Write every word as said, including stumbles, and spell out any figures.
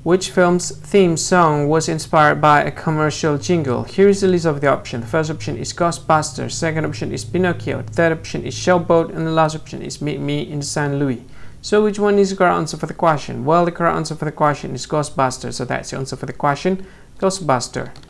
Which film's theme song was inspired by a commercial jingle? Here is the list of the options. The first option is Ghostbusters, second option is Pinocchio, the third option is Showboat, and the last option is Meet Me in Saint Louis. So which one is the correct answer for the question? Well, the correct answer for the question is Ghostbusters, so that's the answer for the question, Ghostbuster.